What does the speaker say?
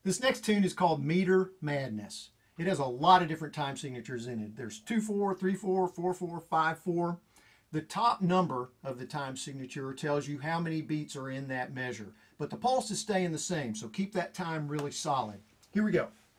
This next tune is called Meter Madness. It has a lot of different time signatures in it. There's 2/4, 3/4, 4/4, 5/4. The top number of the time signature tells you how many beats are in that measure. But the pulse is staying the same, so keep that time really solid. Here we go.